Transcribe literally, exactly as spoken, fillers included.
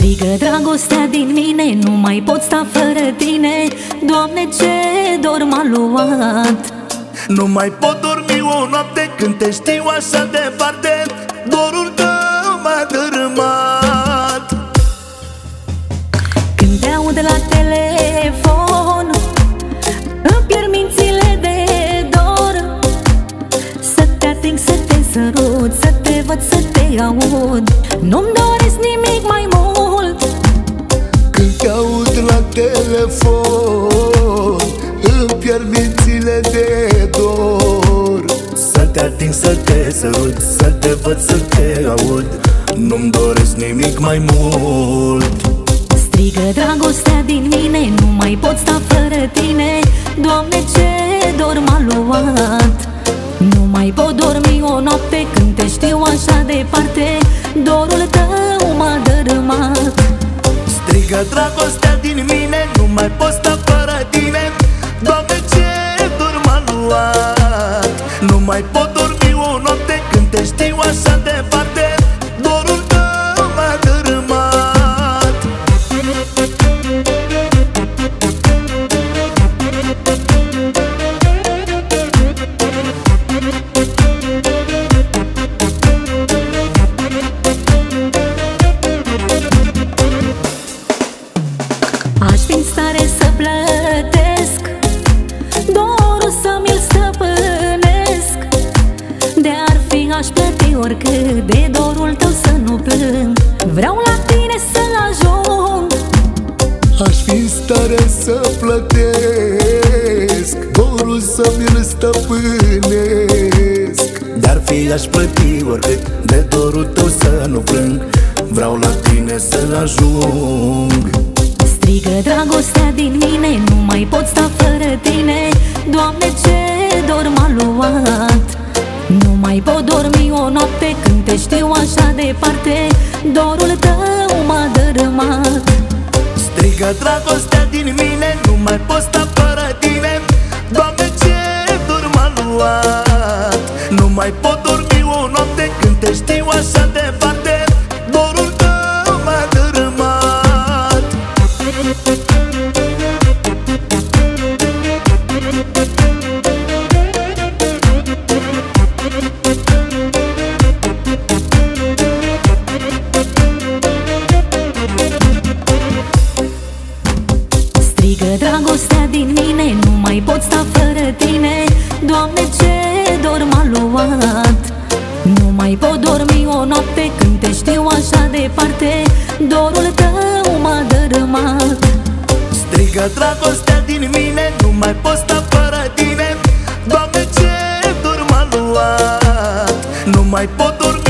Strigă dragostea din mine, nu mai pot sta fără tine. Doamne, ce dor m-a luat. Nu mai pot dormi o noapte când te știu așa departe. Dorul tău m-a dărâmat. Când te aud la telefon, îmi pierd mințile de dor. Să te ating, să te sărut, să te văd, să te aud. Nu-mi doresc nimic mai mult. Când te aud la telefon, îmi pierd mințile de dor. Să te ating, să te sărut, să te văd, să te aud. Nu-mi doresc nimic mai mult. Strigă dragostea din mine, nu mai pot sta fără tine. Doamne, ce dor m-a luat. Nu mai pot dormi o noapte când te știu așa departe. Dorul tău m-a dărâmat. Strigă dragostea din mine, nu mai pot sta fără tine. Doamne, ce dor m-a luat. Nu mai pot dormi o noapte când te știu așa departe. Dorul tău m-a dărâmat. Aș fi în stare să plătesc dorul, să mi-l stăpânesc. De-ar fi, aș plăti oricât de dorul tău să nu plâng. Vreau la tine să-l ajung. Aș fi în stare să plătesc dorul, să mi-l stăpânesc. De-ar fi, aș plăti oricât de dorul tău să nu plâng. Vreau la tine să-l ajung. Strigă dragostea din mine, nu mai pot sta fără tine. Doamne, ce dor m-a luat. Nu mai pot dormi o noapte când te știu așa departe. Dorul tău m-a dărâmat. Strigă dragostea din mine, nu mai pot sta fără tine. Doamne, ce dor m-a luat. Nu mai pot dormi o noapte când te știu așa departe. Dorul tău m-a dărâmat. Strigă dragostea din mine, nu mai pot sta fără tine. Doamne, ce dor m-a luat. Nu mai pot dormi o noapte când te știu așa departe. Dorul tău m-a dărâmat. Strigă dragostea din mine, nu mai pot sta fără tine. Doamne, ce dor m-a luat. Nu mai pot dormi